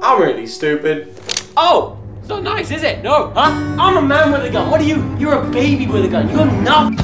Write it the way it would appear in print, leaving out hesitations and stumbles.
I'm really stupid. Oh, it's not nice, is it? No, huh? I'm a man with a gun. What are you? You're a baby with a gun. You got nothing.